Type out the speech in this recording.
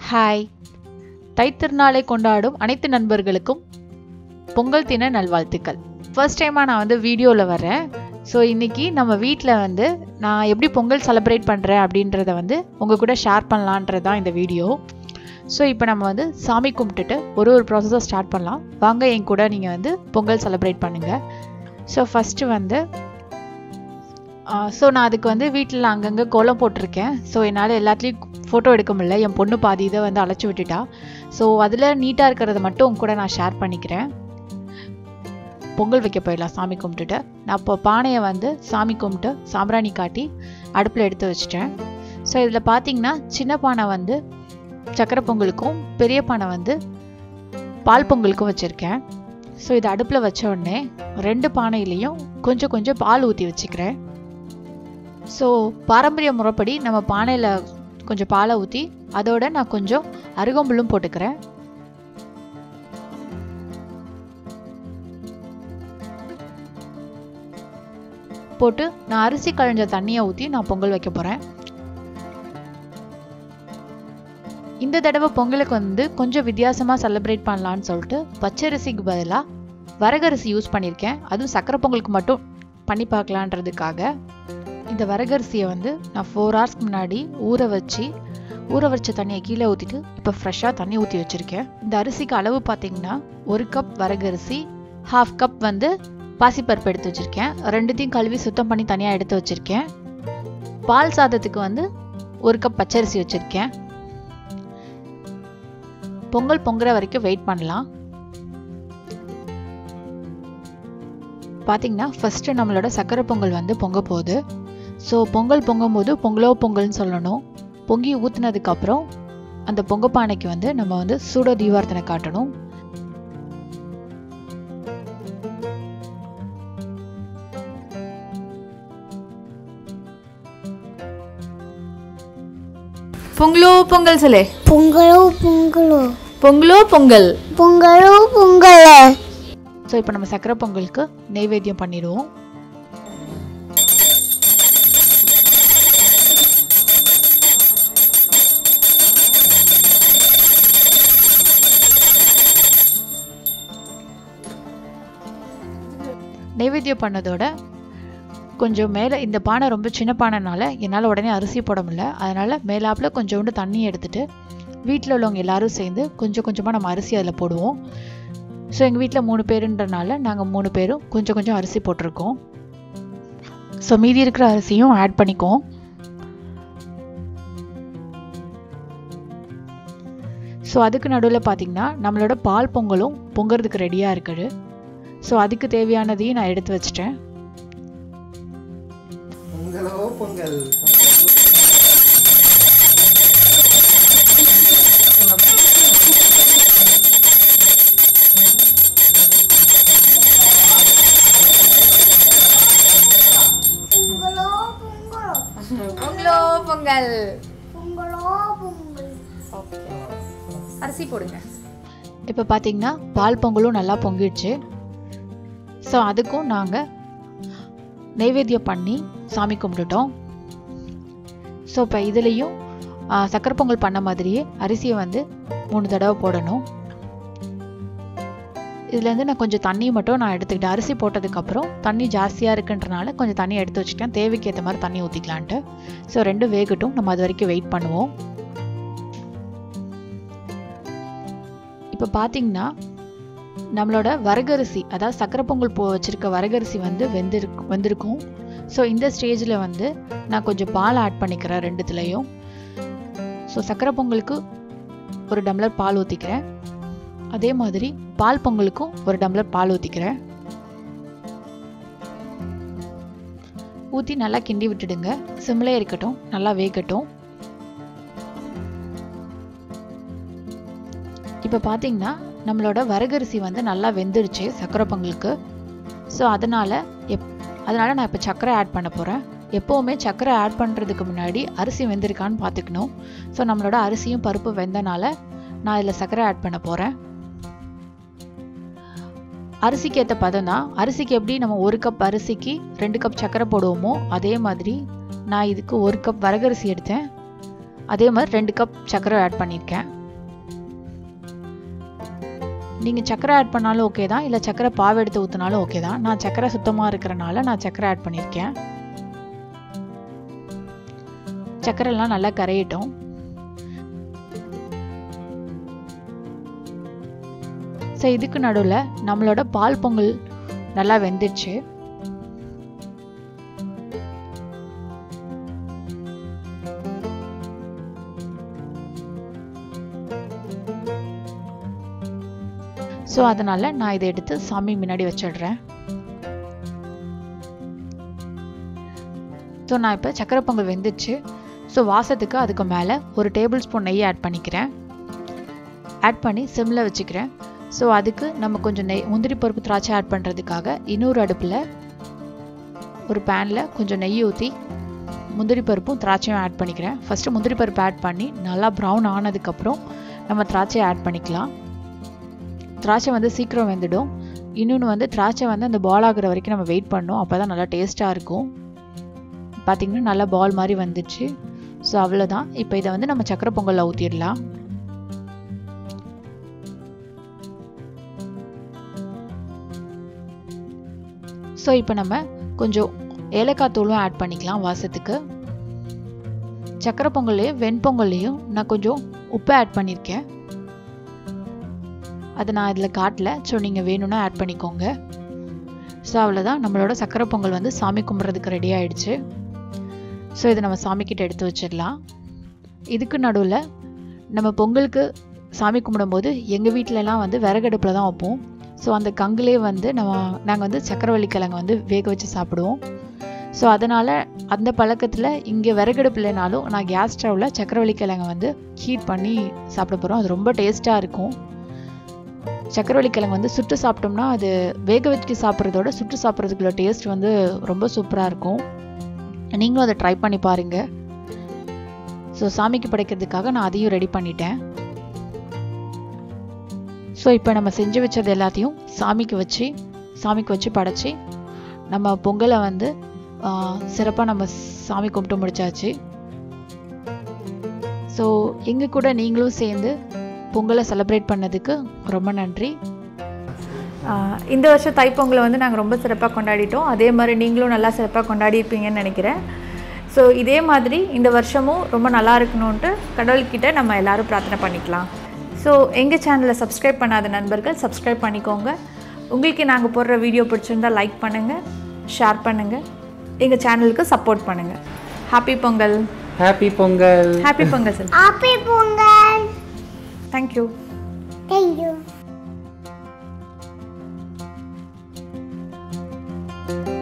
Hi, தைத்திருநாளை கொண்டாடும் அனைத்து நண்பர்களுக்கும் பொங்கல் தின நல்வாழ்த்துக்கள். ஃபர்ஸ்ட் டைமாக நான் வீடியோவில் வரேன். ஸோ இன்றைக்கி நம்ம வீட்டில் நான் எப்படி பொங்கல் செலிப்ரேட் பண்ணுறேன் அப்படின்றத உங்கள் கூட ஷேர் பண்ணலான்றது தான் இந்த வீடியோ. ஸோ இப்போ நம்ம சாமி கும்பிட்டுட்டு ஒரு ப்ராசஸாக ஸ்டார்ட் பண்ணலாம். வாங்க என் கூட நீங்கள் பொங்கல் செலிப்ரேட் பண்ணுங்கள். ஸோ ஃபஸ்ட்டு நான் அதுக்கு வீட்டில் அங்கங்கே கோலம் போட்டிருக்கேன். ஸோ என்னால் எல்லாத்துலேயும் ஃபோட்டோ எடுக்க முடியல. என் பொண்ணு பாதி இதை அழைச்சி விட்டுட்டா. ஸோ அதில் நீட்டாக இருக்கிறத மட்டும் உங்க கூட நான் ஷேர் பண்ணிக்கிறேன். பொங்கல் வைக்க போயிடலாம் சாமி கும்பிட்டுட்டு. நான் இப்போ பானையை சாமி கும்பிட்டு சாம்பிராணி காட்டி அடுப்பில் எடுத்து வச்சிட்டேன். ஸோ இதில் பார்த்தீங்கன்னா சின்ன பானை சக்கரை பொங்கலுக்கும், பெரிய பானை பால் பொங்கலுக்கும் வச்சுருக்கேன். ஸோ இது அடுப்பில் வச்ச உடனே 2 பானையிலையும் கொஞ்சம் கொஞ்சம் பால் ஊற்றி வச்சுக்கிறேன். ஸோ பாரம்பரிய முறைப்படி நம்ம பானையில் கொஞ்சம் பாலை ஊற்றி அதோட நான் கொஞ்சம் அருகம்புல்லும் போட்டுக்கிறேன். போட்டு நான் அரிசி களைஞ்ச தண்ணியை ஊற்றி நான் பொங்கல் வைக்க போகிறேன். இந்த தடவை பொங்கலுக்கு கொஞ்சம் வித்தியாசமாக செலிப்ரேட் பண்ணலான்னு சொல்லிட்டு பச்சரிசிக்கு பதிலாக வரகரிசி யூஸ் பண்ணியிருக்கேன். அதுவும் சக்கரை பொங்கலுக்கு மட்டும் பண்ணி பார்க்கலான்றதுக்காக இந்த வரகரிசியை நான் 4 hours முன்னாடி ஊற வச்ச தண்ணியை கீழே ஊற்றிட்டு இப்போ ஃப்ரெஷ்ஷாக தண்ணி ஊற்றி வச்சுருக்கேன். இந்த அரிசிக்கு அளவு பார்த்தீங்கன்னா 1 கப் வரகரிசி, 1/2 கப் பாசிப்பருப்பு எடுத்து வச்சுருக்கேன். 2த்தையும் கழுவி சுத்தம் பண்ணி தனியாக எடுத்து வச்சுருக்கேன். பால் சாதத்துக்கு 1 கப் பச்சரிசி வச்சுருக்கேன். பொங்கல் பொங்குற வரைக்கும் வெயிட் பண்ணலாம். பார்த்தீங்கன்னா ஃபஸ்ட்டு நம்மளோட சக்கரை பொங்கல் பொங்க போகுது. ஸோ பொங்கல் பொங்கும்போது பொங்கலோ பொங்கல்னு சொல்லணும். பொங்கி ஊற்றுனதுக்கப்புறம் அந்த பொங்க பானைக்கு நம்ம சூட தீபார்த்தனை காட்டணும். பொங்கலோ பொங்கல் சொல்லு. பொங்கலோ பொங்கலோ பொங்கலோ பொங்கல் பொங்கலோ பொங்கல். ஸோ இப்போ நம்ம சக்கரை பொங்கலுக்கு நெய்வேத்தியம் பண்ணிடுவோம். நெய்வேத்தியம் பண்ணதோட கொஞ்சம் மேலே, இந்த பானை ரொம்ப சின்ன பானைனால என்னால் உடனே அரிசி போட முடியல. அதனால் மேலாப்பில் கொஞ்சோண்டு தண்ணி எடுத்துகிட்டு வீட்டில் உள்ளவங்க எல்லோரும் சேர்ந்து கொஞ்சம் கொஞ்சமாக நம்ம அரிசி அதில் போடுவோம். ஸோ எங்கள் வீட்டில் 3 பேருன்றனால நாங்கள் 3 பேரும் கொஞ்சம் கொஞ்சம் அரிசி போட்டிருக்கோம். ஸோ மீதி இருக்கிற அரிசியும் ஆட் பண்ணிக்குவோம். ஸோ அதுக்கு நடுவில் பார்த்திங்கன்னா நம்மளோட பால் பொங்கலும் பொங்குறதுக்கு ரெடியாக இருக்குது. ஸோ அதுக்கு தேவையானதையும் நான் எடுத்து வச்சிட்டேன். பொங்கலோ பொங்கல் பொங்கலோ பொங்கல் பொங்கலோ பொங்கல். ஓகே, அரிசி போடுங்க. இப்போ பார்த்தீங்கன்னா பால் பொங்கலும் நல்லா பொங்கிடுச்சு. ஸோ அதுக்கும் நாங்கள் நெய்வேத்தியம் பண்ணி சாமி கும்பிட்டுட்டோம். ஸோ இப்போ இதுலேயும் சக்கரை பொங்கல் பண்ண மாதிரியே அரிசியை 3 தடவை போடணும். இதுலேருந்து நான் கொஞ்சம் தண்ணி மட்டும் நான் எடுத்துக்கிட்டேன். அரிசி போட்டதுக்கப்புறம் தண்ணி ஜாஸ்தியாக இருக்குன்றனால கொஞ்சம் தண்ணி எடுத்து வச்சுட்டேன். தேவைக்கு ஏற்ற மாதிரி தண்ணி ஊற்றிக்கலான்ட்டு. ஸோ 2 வேகட்டும், நம்ம அது வரைக்கும் வெயிட் பண்ணுவோம். இப்போ பார்த்தீங்கன்னா நம்மளோட வரகரிசி, அதாவது சக்கரை பொங்கல் வச்சுருக்க வரகரிசி வெந்திருக்கும். ஸோ இந்த ஸ்டேஜில் நான் கொஞ்சம் பால் ஆட் பண்ணிக்கிறேன் 2த்துலேயும். ஸோ சக்கரை பொங்கலுக்கு 1 டம்ளர் பால் ஊற்றிக்கிறேன். அதே மாதிரி பால் பொங்கலுக்கும் 1 டம்ளர் பால் ஊற்றிக்கிறேன். ஊற்றி நல்லா கிண்டி விட்டுடுங்க. சிம்லே இருக்கட்டும், நல்லா வேகட்டும். இப்போ பார்த்தீங்கன்னா நம்மளோட வரகரிசி நல்லா வெந்துருச்சு சக்கரை பொங்கலுக்கு. ஸோ அதனால் நான் இப்போ சக்கரை ஆட் பண்ண போகிறேன். எப்போவுமே சக்கரை ஆட் பண்ணுறதுக்கு முன்னாடி அரிசி வெந்திருக்கான்னு பார்த்துக்கணும். ஸோ நம்மளோட அரிசியும் பருப்பு வெந்தனால நான் இதில் சக்கரை ஆட் பண்ண போகிறேன். அரிசிக்கு ஏற்ற பதம் தான். அரிசிக்கு எப்படி நம்ம 1 கப் அரிசிக்கு 2 கப் சக்கரை போடுவோமோ அதே மாதிரி நான் இதுக்கு 1 கப் வரகரிசி எடுத்தேன். அதே மாதிரி 2 கப் சர்க்கரை ஆட் பண்ணியிருக்கேன். நீங்கள் சர்க்கரை ஆட் பண்ணாலும் ஓகே தான், இல்லை சர்க்கரை பாவு எடுத்து ஊற்றினாலும் ஓகே தான். நான் சர்க்கரை சுத்தமாக இருக்கிறனால நான் சர்க்கரை ஆட் பண்ணியிருக்கேன். சர்க்கரைலாம் நல்லா கரையட்டும். ஸோ இதுக்கு நடுவில் நம்மளோட பால் பொங்கல் நல்லா வெந்துடுச்சு. ஸோ அதனால் நான் இதை எடுத்து சாமி முன்னாடி வச்சிடுறேன். ஸோ நான் இப்போ சக்கரை பொங்கல் வெந்துச்சு. ஸோ வாசத்துக்கு அதுக்கு மேலே ஒரு டேபிள் ஸ்பூன் நெய் ஆட் பண்ணிக்கிறேன். ஆட் பண்ணி சிம்மில் வச்சுக்கிறேன். ஸோ அதுக்கு நம்ம கொஞ்சம் முந்திரி பருப்பு திராட்சை ஆட் பண்ணுறதுக்காக இன்னொரு அடுப்பில் ஒரு பேனில் கொஞ்சம் நெய் ஊற்றி முந்திரி பருப்பும் திராட்சையும் ஆட் பண்ணிக்கிறேன். ஃபஸ்ட்டு முந்திரி பருப்பு ஆட் பண்ணி நல்லா ப்ரௌன் ஆனதுக்கப்புறம் நம்ம திராட்சையை ஆட் பண்ணிக்கலாம். திராட்சை வந்து சீக்கிரம் வெந்துடும். இன்னொன்று வந்து திராட்சை வந்து அந்த பால் ஆகிற வரைக்கும் நம்ம வெயிட் பண்ணணும். அப்போ தான் நல்லா டேஸ்ட்டாக இருக்கும். பார்த்திங்கன்னா நல்லா பால் மாதிரி வந்துச்சு. ஸோ அவ்வளோதான். இப்போ இதை வந்து நம்ம சக்கரை பொங்கலில் ஊற்றிடலாம். ஸோ இப்போ நம்ம கொஞ்சம் ஏலக்காய் தூளும் ஆட் பண்ணிக்கலாம் வாசத்துக்கு. சக்கரை பொங்கல்லையும் வெண்பொங்கல்லையும் நான் கொஞ்சம் உப்பு ஆட் பண்ணியிருக்கேன். அதை நான் இதில் காட்டல. ஸோ நீங்கள் வேணும்னா ஆட் பண்ணிக்கோங்க. ஸோ அவ்வளோதான், நம்மளோட சக்கரை பொங்கல் வந்து சாமி கும்பிட்றதுக்கு ரெடி ஆகிடுச்சு. ஸோ இதை நம்ம சாமிக்கிட்ட எடுத்து வச்சிடலாம். இதுக்கு நடுவில் நம்ம பொங்கலுக்கு சாமி கும்பிடும்போது எங்கள் வீட்டிலலாம் வந்து விறகடுப்பில் தான் வைப்போம். ஸோ அந்த கங்குலே வந்து நாங்கள் வந்து சக்கரவள்ளி கிழங்கு வந்து வேக வச்சு சாப்பிடுவோம். ஸோ அதனால் அந்த பழக்கத்தில் இங்கே விறகடுப்புலனாலும் நான் கேஸ் ஸ்டவ்வில் சக்கரவள்ளி கிழங்கு வந்து ஹீட் பண்ணி சாப்பிட போகிறோம். அது ரொம்ப டேஸ்ட்டாக இருக்கும். சக்கரவள்ளி கிழங்கு வந்து சுட்டு சாப்பிட்டோம்னா அது வேக வச்சு சாப்பிட்றதோட சுட்டு சாப்பிட்றதுக்குள்ள டேஸ்ட் வந்து ரொம்ப சூப்பராக இருக்கும். நீங்களும் அதை ட்ரை பண்ணி பாருங்கள். ஸோ சாமிக்கு படைக்கிறதுக்காக நான் அதையும் ரெடி பண்ணிட்டேன். ஸோ இப்போ நம்ம செஞ்சு வச்சது எல்லாத்தையும் சாமிக்கு வச்சு படைச்சி நம்ம பொங்கலை வந்து சிறப்பாக நம்ம சாமி கும்பிட்டு முடிச்சாச்சு. ஸோ எங்கள் கூட நீங்களும் சேர்ந்து பொங்கலை செலிப்ரேட் பண்ணதுக்கு ரொம்ப நன்றி. இந்த வருஷம் தைப்பொங்கலை வந்து நாங்கள் ரொம்ப சிறப்பாக கொண்டாடிட்டோம். அதே மாதிரி நீங்களும் நல்லா சிறப்பாக கொண்டாடிருப்பீங்கன்னு நினைக்கிறேன். ஸோ இதே மாதிரி இந்த வருஷமும் ரொம்ப நல்லா இருக்கணுன்ட்டு கடவுள்கிட்ட நம்ம எல்லோரும் பிரார்த்தனை பண்ணிக்கலாம். ஸோ எங்கள் சேனலை சப்ஸ்கிரைப் பண்ணாத நண்பர்கள் சப்ஸ்கிரைப் பண்ணிக்கோங்க. உங்களுக்கு நாங்கள் போடுற வீடியோ பிடிச்சிருந்தால் லைக் பண்ணுங்கள், ஷேர் பண்ணுங்கள், எங்கள் சேனலுக்கு சப்போர்ட் பண்ணுங்கள். Happy Pongal. Happy Pongal. Happy Pongal sir. Happy Pongal. Thank you. Thank you.